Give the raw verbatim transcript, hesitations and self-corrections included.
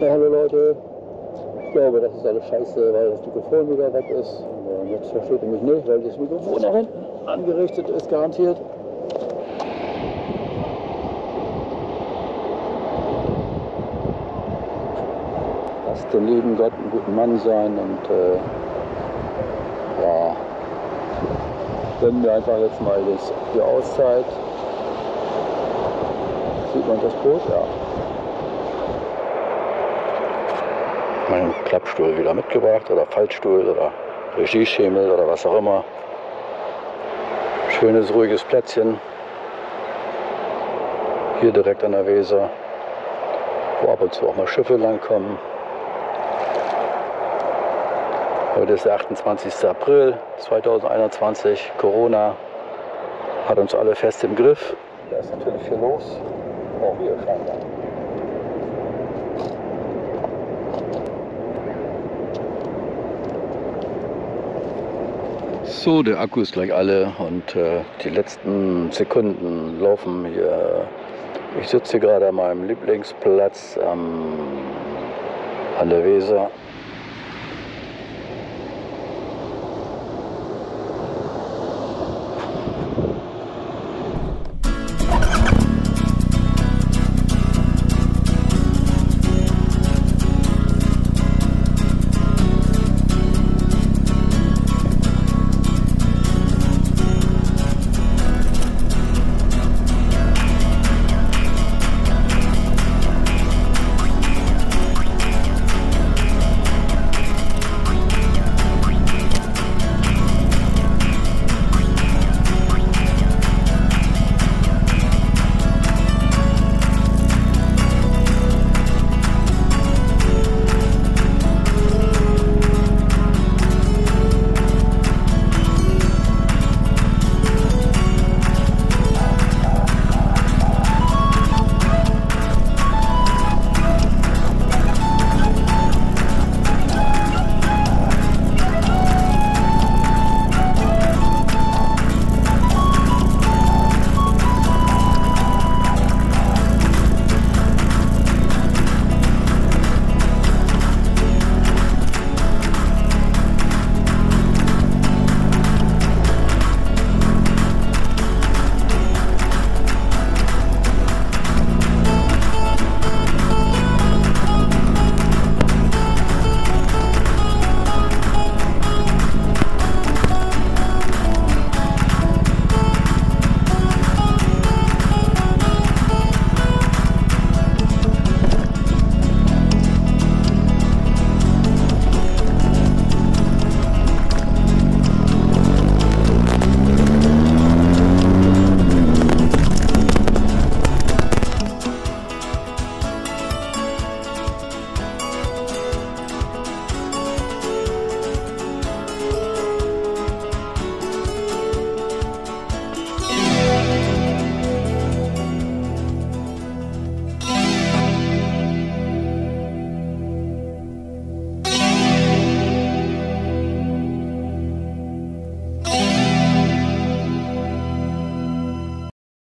Ja, hallo Leute, ich glaube, das ist alles scheiße, weil das Mikrofon wieder weg ist. Und jetzt versteht ihr mich nicht, weil das Mikrofon nach hinten angerichtet ist, garantiert. Lasst den lieben Gott einen guten Mann sein und äh, ja, gönnen wir einfach jetzt mal das, die Auszeit. Sieht man das Boot? Ja. Meinen Klappstuhl wieder mitgebracht oder Fallstuhl oder Regieschemel oder was auch immer. Schönes, ruhiges Plätzchen. Hier direkt an der Weser, wo ab und zu auch mal Schiffe langkommen. Heute ist der achtundzwanzigste April zweitausendeinundzwanzig. Corona hat uns alle fest im Griff. Da ist natürlich viel los. Auch hier scheinbar. So, der Akku ist gleich alle und äh, die letzten Sekunden laufen hier. Ich sitze hier gerade an meinem Lieblingsplatz ähm, an der Weser.